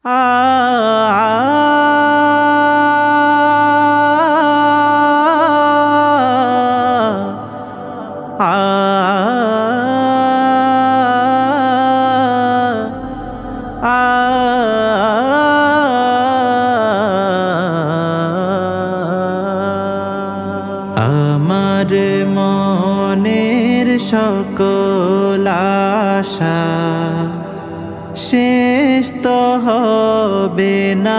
আমার মনের সকল আশা শেষ তো হবে না,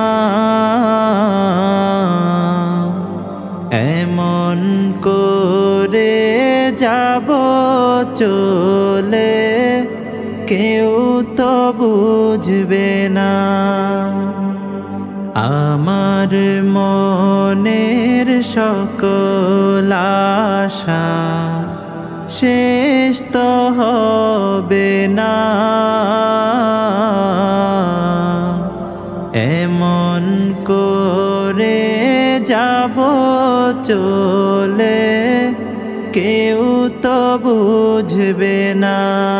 এমন করে যাব চলে কেউ তো বুঝবে না। আমার মনের সকল আশা শেষ তো হবে না, এমন করে যাব চলে কেউ তো বুঝবে না।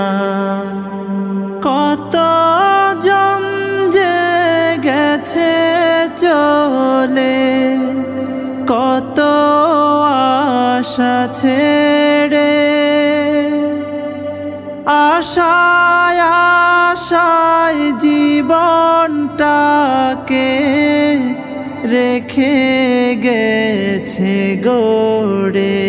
কত জন যে গেছে চলে, কত আশা ছেড়ে, আশায় আশায় জীবনটাকে রেখে গেছে গড়ে।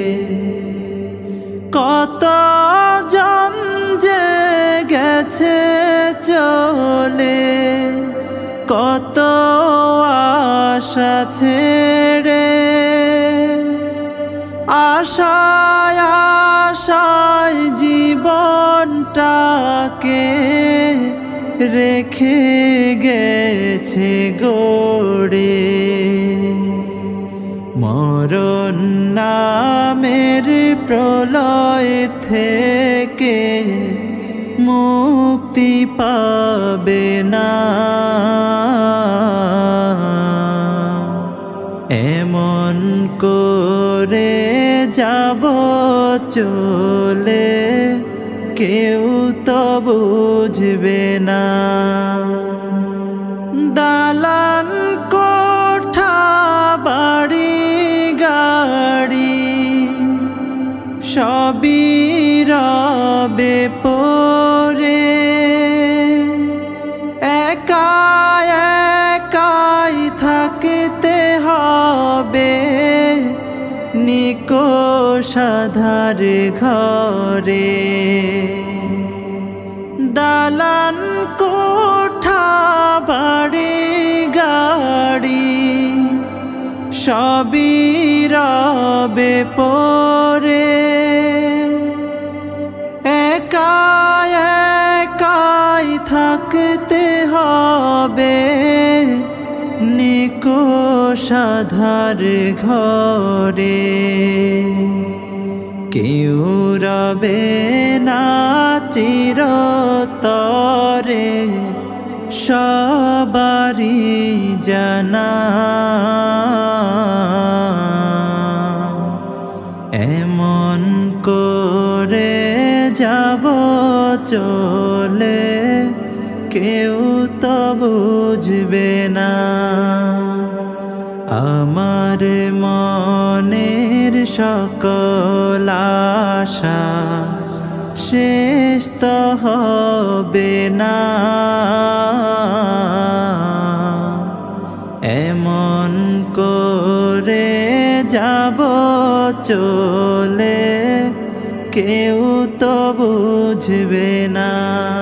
কত জন যে গেছে চলে, কত আশা ছেড়ে, আশায় আশায় জীবনটাকে রেখে গেছে গড়ে। মরণ নামের প্রলয় থেকে মুক্তি পাবে না, এমন করে যাব চলে কেউ তো বুঝবে না। দালান কোঠা বাড়ি গাড়ি সবই রবে পড়ে, একা একাই থাকতে হবে নিকোষ আঁধার ঘরে। দালান কোঠা বাড়ি গাড়ি সবই রবে পড়ে, একা একাই থাকতে হবে নিকোষ আঁধার ঘরে। কেউ রবে না চিরতরে সবারই জানা, এমন করে যাব চলে কেউ তো বুঝবে না। আমার মনের সকল আশা শেষ তো হবে না, এমন করে যাব চলে কেউ তো বুঝবে না।